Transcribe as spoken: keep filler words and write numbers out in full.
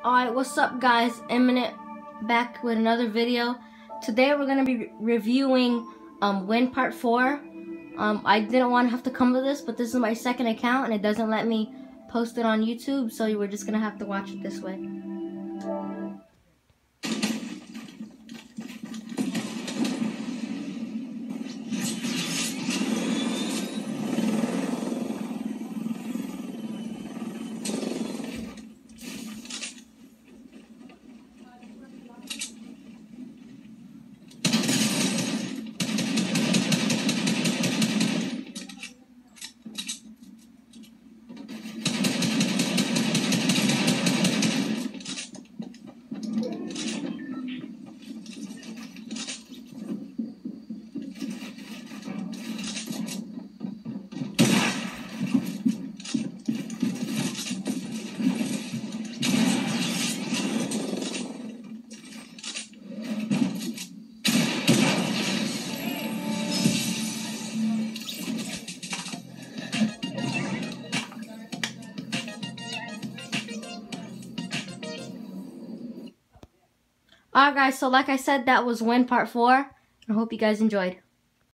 Alright, what's up guys? Eminent back with another video. Today we're going to be re reviewing um, Win Part four. Um, I didn't want to have to come to this, but this is my second account and it doesn't let me post it on YouTube, so you were just going to have to watch it this way. Alright guys, so like I said, that was Win Part four. I hope you guys enjoyed.